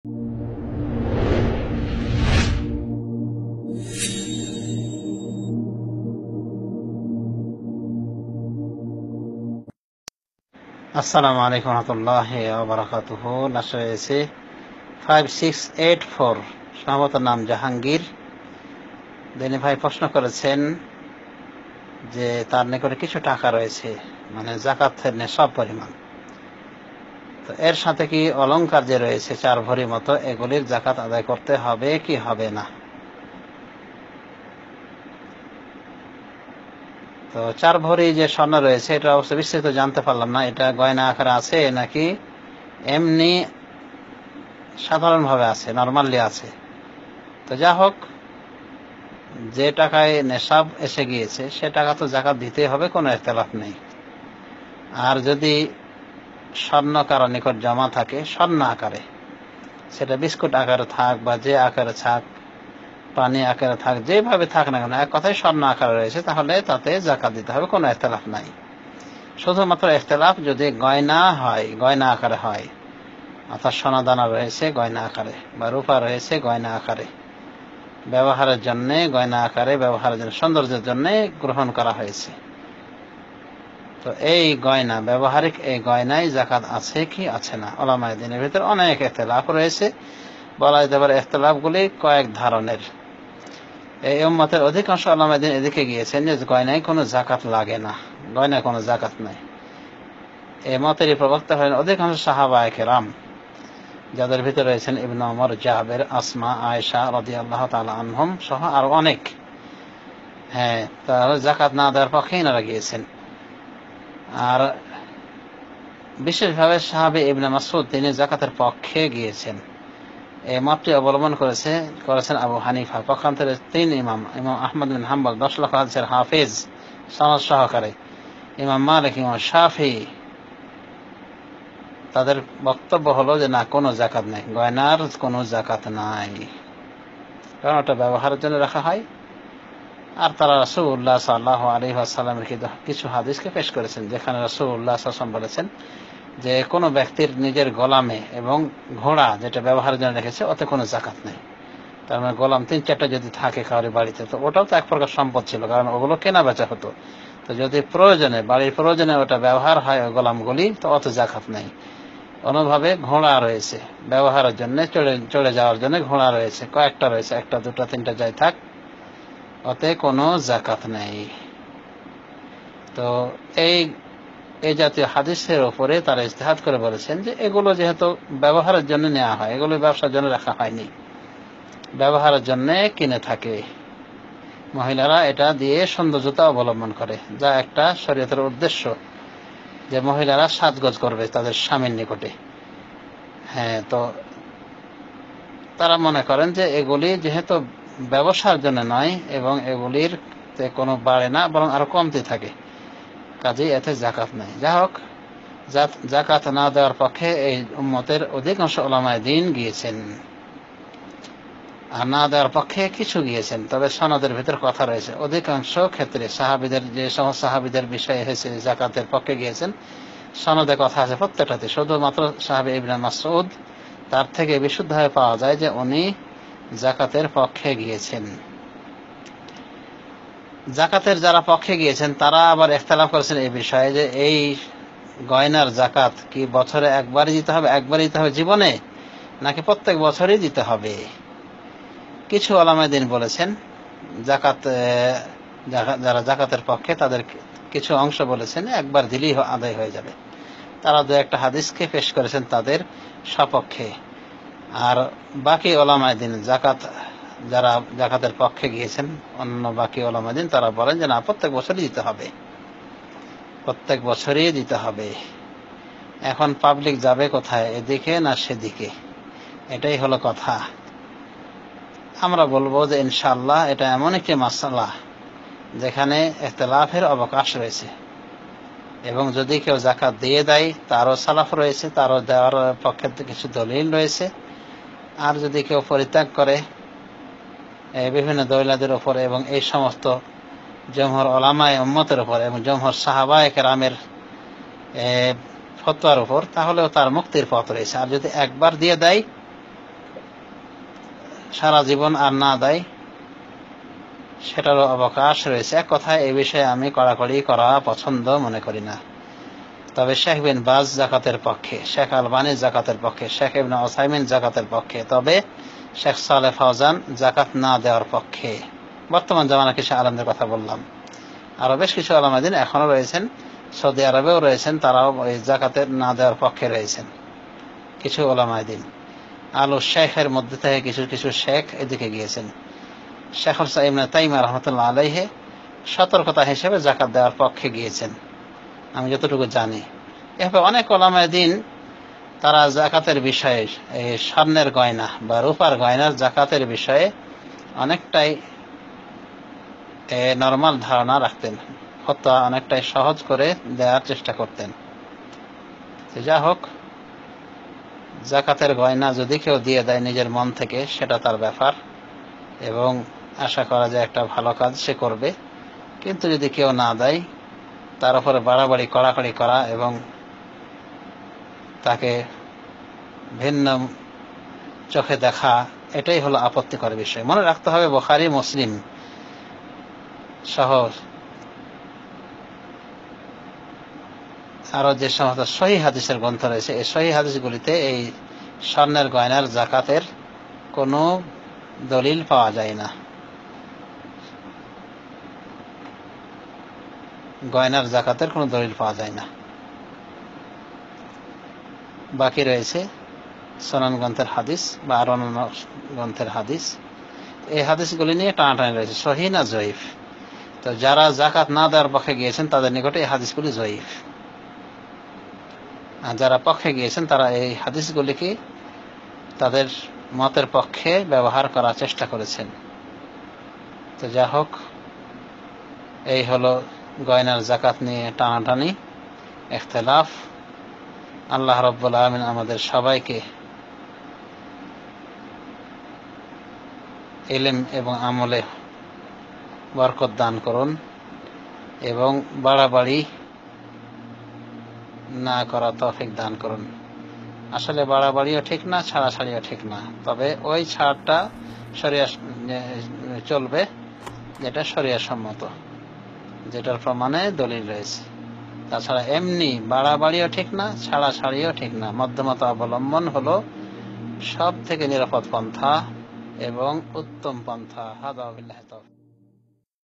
আসসালামু আলাইকুম রহমতুল্লাহি ওয়া বারাকাতুহু। লাস্ট হয়েছে 5684। সম্ভবত নাম জাহাঙ্গীর। দিনী ভাই প্রশ্ন করেছেন যে তার নিকটে কিছু টাকা রয়েছে, মানে যাকাতের নেশাব পরিমাণ। তো এর সাথে কি অলংকার যে রয়েছে 4 ভরি মতো, এগুলির যাকাত আদায় করতে হবে কি হবে না? তো 4 ভরি যে স্বর্ণ রয়েছে, এটা অবশ্য বিস্তারিত জানতে পারলাম না, এটা গয়না আকারে আছে নাকি এমনি সাধারণভাবে আছে, নরমালি আছে। তো যা হোক, যে টাকায় নেশাব এসে গিয়েছে সে টাকা তো যাকাত দিতে হবে, কোনো ইখতিলাফ নেই। আর যদি স্বর্ণ কারো নিকট জমা থাকে স্বর্ণ আকারে, সেটা বিস্কুট আকারে থাক বা যে আকারে থাক, পানি আকারে থাক, যেভাবে থাক না কেন, এক কথায় স্বর্ণ আকারে রয়েছে, তাহলে তাতে যাকাত দিতে হবে, কোনো ইখতিলাফ নাই। শুধুমাত্র ইখতিলাফ যদি গয়না হয়, গয়না আকারে হয়, অর্থাৎ সোনাদানা রয়েছে গয়না আকারে বা রূপা রয়েছে গয়না আকারে, ব্যবহারের জন্য গয়না আকারে, ব্যবহারের জন্য সৌন্দর্যের জন্য গ্রহণ করা হয়েছে, তো এই গয়না ব্যবহারিক এই গয়নায় যাকাত আছে কি আছে না, উলামায়ে দ্বীনের ভিতর অনেক ইখতিলাফ রয়েছে। বলা যেতে পারে ইখতিলাফগুলি কয়েক ধরনের। এই উম্মতের অধিকাংশ উলামায়ে দ্বীন এদিকে গিয়েছেন যে গয়নায় কোনো যাকাত লাগে না, গয়নায় কোনো যাকাত নাই। এই মতেরই প্রবক্তা হলেন অধিকাংশ সাহাবায়ে কেরাম, যাদের ভিতরে রয়েছেন ইবনে ওমর, জাবের, আসমা, আয়েশা রাদিয়াল্লাহু তাআলা আনহুম সহ আরো অনেক। হ্যাঁ, তাহলে যাকাত না দেওয়ার পক্ষে এনারা গিয়েছেন। আর বিশেষভাবে সাহাবী ইবনে মাসউদ, তিনি যাকাতের পক্ষে গিয়েছেন। এই মতটি অবলম্বন করেছেন আবু হানিফা, পক্ষান্তরে 3 ইমাম, ইমাম আহমদ বিন হাম্বল 10 লক্ষ হাদিসের হাফেজ সনদ সহকারে, ইমাম মালিক, ইমাম শাফিঈ, তাদের বক্তব্য হলো যে না, কোনো যাকাত নাই, গয়নার কোনো যাকাত নাই, কারণ ওটা ব্যবহারের জন্য রাখা হয়। আর তারা রাসূলুল্লাহ সাল্লাল্লাহু আলাইহি ওয়াসাল্লামের কিছু হাদিসকে পেশ করেছেন, যেখানে রাসূলুল্লাহ সাল্লাল্লাহু আলাইহি ওয়াসাল্লাম বলেছেন যে কোনো ব্যক্তির নিজের গোলামে এবং ঘোড়া যেটা ব্যবহারের জন্য রেখেছে, ওতে কোনো যাকাত নেই। তার মানে গোলাম 3-4টা যদি থাকে কারোর বাড়িতে, তো ওটাও তো এক প্রকার সম্পদ ছিল, কারণ ওগুলো কেনা বেচা হতো। তো যদি প্রয়োজনে, বাড়ির প্রয়োজনে ওটা ব্যবহার হয় ওই গোলামগুলি, তো অত যাকাত নেই। অন্যভাবে ঘোড়া রয়েছে ব্যবহারের জন্য, চলে যাওয়ার জন্য ঘোড়া রয়েছে, কয়েকটা রয়েছে, 1টা 2টা 3টা যাই থাক, ওতে কোনো যাকাত নেই। তো এই জাতীয় হাদিসের উপরে তারা ইজতিহাদ করে বলেছেন যে এগুলো যেহেতু ব্যবহারের জন্য নেওয়া হয়, এগুলো ব্যবসার জন্য রাখা হয়নি, ব্যবহারের জন্য কিনে থাকে। মহিলারা এটা দিয়ে সৌন্দর্যতা অবলম্বন করে, যা একটা শরীয়তের উদ্দেশ্য, যে মহিলারা সাজগোজ করবে তাদের স্বামীর নিকটে। হ্যাঁ, তো তারা মনে করেন যে এগুলি যেহেতু ব্যবসার জন্য নয় এবং এগুলির কোনো বাড়ে না, বরং আরো কমতে থাকে, কাজেই এতে যাকাত নাই। যা হোক, যাকাত না দেওয়ার পক্ষে এই উম্মতের অধিকাংশ উলামায়ে দ্বীন গিয়েছেন, আর না দেওয়ার পক্ষে কিছু গিয়েছেন। তবে সনদের ভিতর কথা রয়েছে, অধিকাংশ ক্ষেত্রে সাহাবীদের, যে সমস্ত সাহাবীদের বিষয়ে হয়েছে যাকাতের পক্ষে গিয়েছেন, সনদে কথা আছে প্রত্যেকটাতে। শুধুমাত্র সাহাবী ইবনে মাসউদ, তার থেকে বিশুদ্ধভাবে পাওয়া যায় যে উনি যাকাতের পক্ষে গিয়েছেন। যাকাতের যারা পক্ষে গিয়েছেন তারা আবার ইখতিলাফ করেছেন এই বিষয়ে যে এই গয়নার যাকাত কি বছরে একবারই দিতে হবে, জীবনে, নাকি প্রত্যেক বছরই দিতে হবে। কিছু উলামায়ে দ্বীন বলেছেন যাকাত, যারা যাকাতের পক্ষে তাদের কিছু অংশ বলেছেন একবার দিলেই আদায় হয়ে যাবে। তারা 2-1টা হাদিসকে পেশ করেছেন তাদের সপক্ষে। আর বাকি উলামায়ে দ্বীন, যারা যাকাতের পক্ষে গিয়েছেন, অন্য বাকি উলামায়ে দ্বীন, তারা বলেন যে না, প্রত্যেক বছরই দিতে হবে, প্রত্যেক বছরই দিতে হবে। এখন পাবলিক যাবে কোথায়, এদিকে না সেদিকে, এটাই হলো কথা। আমরা বলবো যে ইনশাআল্লাহ এটা এমন একটি মাসআলা যেখানে ইখতিলাফের অবকাশ রয়েছে, এবং যদি কেউ যাকাত দিয়ে দেয় তারও সালাফ রয়েছে, তারও দেওয়ার পক্ষে কিছু দলিল রয়েছে। আর যদি কেউ পরিত্যাগ করে বিভিন্ন দলিলের উপর এবং এই সমস্ত জমহুর উলামায়ে উম্মতের উপর এবং জমহুর সাহাবায়ে কেরামের ফতোয়ার উপর, তাহলেও তার মুক্তির পথ রয়েছে। আর যদি একবার দিয়ে দেয় সারা জীবন আর না দেয় সেটারও অবকাশ রয়েছে। এক কথায় এই বিষয়ে আমি কড়াকড়ি করা পছন্দ মনে করি না। তবে শেখ বিন বাজ জাকাতের পক্ষে, শেখ আলবানী জাকাতের পক্ষে, শেখ ইবনে উসাইমিন জাকাতের পক্ষে, তবে শেখ সালেহ ফাওজান জাকাত না দেওয়ার পক্ষে। বর্তমান জামানা কিছু আলেমদের কথা বললাম। আরো বেশ কিছু আলেম এখনো রয়েছেন, সৌদি আরবেও রয়েছেন, তারাও ওই জাকাতের না দেওয়ার পক্ষে রয়েছেন। কিছু ওলামায়ে দ্বীন আলু শেখের মধ্যে থেকে কিছু কিছু শেখ এদিকে গিয়েছেন। শেখুল ইসলাম ইবনে তাইমিয়া রাহমাতুল্লাহ আলাইহি সতর্কতা হিসেবে জাকাত দেওয়ার পক্ষে গিয়েছেন, আমি যতটুকু জানি। এভাবে অনেক ওলামায়ে দ্বীন তারা জাকাতের বিষয়ে, এই স্বর্ণের গয়না বা রূপার গয়নার জাকাতের বিষয়ে অনেকটাই নরমাল ধারণা রাখতেন, ফতোয়া অনেকটাই সহজ করে দেওয়ার চেষ্টা করতেন। যা হোক, জাকাতের গয়না যদি কেউ দিয়ে দেয় নিজের মন থেকে, সেটা তার ব্যাপার এবং আশা করা যায় একটা ভালো কাজ সে করবে। কিন্তু যদি কেউ না দেয়, তার উপরে বাড়াবাড়ি কড়াকড়ি করা এবং তাকে ভিন্ন চোখে দেখা, এটাই হলো আপত্তিকর বিষয়। মনে রাখতে হবে বুখারী, মুসলিম সহ আরো যে সমস্ত সহিহ হাদিসের গ্রন্থ রয়েছে, এই সহিহ হাদিসগুলিতে এই স্বর্ণের গয়নার জাকাতের কোনো দলিল পাওয়া যায় না। গয়নার জাকাতের কোনো দলিল পাওয়া যায় না। বাকি রয়েছে সুনান গ্রন্থের হাদিস বা আরো অন্যান্য গ্রন্থের হাদিস। এই হাদিসগুলি নিয়ে টানাটানি রয়েছে, সহিহ না জয়ীফ। তো যারা জাকাত না দেওয়ার পক্ষে গিয়েছেন তাদের নিকটে এই হাদিসগুলি জয়ীফ, আর যারা পক্ষে গিয়েছেন তারা এই হাদিসগুলিকে তাদের মতের পক্ষে ব্যবহার করার চেষ্টা করেছেন। তো যা হোক, এই হলো গয়নার জাকাত নিয়ে টানাটানি, ইখতিলাফ। আল্লাহ রাব্বুল আলামিন আমাদের সবাইকে ইলম এবং আমলে বরকত দান করুন এবং বাড়াবাড়ি না করা তৌফিক দান করুন। আসলে বাড়াবাড়িও ঠিক না, ছাড়াছাড়িও ঠিক না, তবে ওই ছাড়টা শরিয়া চলবে যেটা শরিয়া সম্মত, যেটার প্রমাণে দলিল রয়েছে। তাছাড়া এমনি বাড়াবাড়িও ঠিক না, ছাড়াছাড়িও ঠিক না, মধ্যমতা অবলম্বন হলো সব থেকে নিরাপদ পন্থা এবং উত্তম পন্থা। হাদা বিল্লাহি তাওফীক।